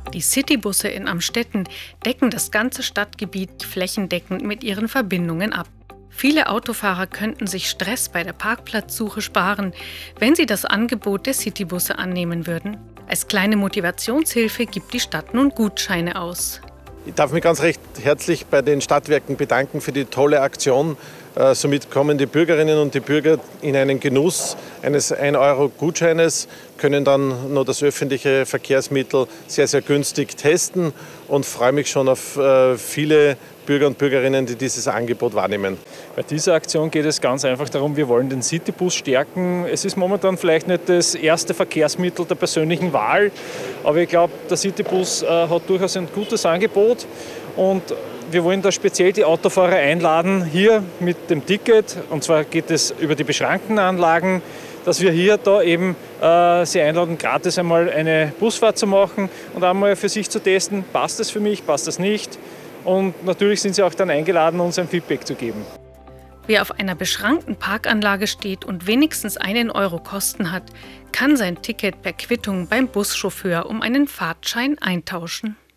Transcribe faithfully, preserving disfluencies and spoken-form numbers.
Die Citybusse in Amstetten decken das ganze Stadtgebiet flächendeckend mit ihren Verbindungen ab. Viele Autofahrer könnten sich Stress bei der Parkplatzsuche sparen, wenn sie das Angebot der Citybusse annehmen würden. Als kleine Motivationshilfe gibt die Stadt nun Gutscheine aus. Ich darf mich ganz recht herzlich bei den Stadtwerken bedanken für die tolle Aktion. Somit kommen die Bürgerinnen und die Bürger in einen Genuss eines ein Euro Gutscheines, können dann noch das öffentliche Verkehrsmittel sehr, sehr günstig testen und freue mich schon auf viele Bürger und Bürgerinnen, die dieses Angebot wahrnehmen. Bei dieser Aktion geht es ganz einfach darum, wir wollen den Citybus stärken. Es ist momentan vielleicht nicht das erste Verkehrsmittel der persönlichen Wahl, aber ich glaube, der Citybus äh, hat durchaus ein gutes Angebot und wir wollen da speziell die Autofahrer einladen, hier mit dem Ticket, und zwar geht es über die beschränkten Anlagen, dass wir hier da eben äh, Sie einladen, gratis einmal eine Busfahrt zu machen und einmal für sich zu testen, passt das für mich, passt das nicht. Und natürlich sind Sie auch dann eingeladen, uns ein Feedback zu geben. Wer auf einer beschränkten Parkanlage steht und wenigstens einen Euro Kosten hat, kann sein Ticket per Quittung beim Buschauffeur um einen Fahrtschein eintauschen.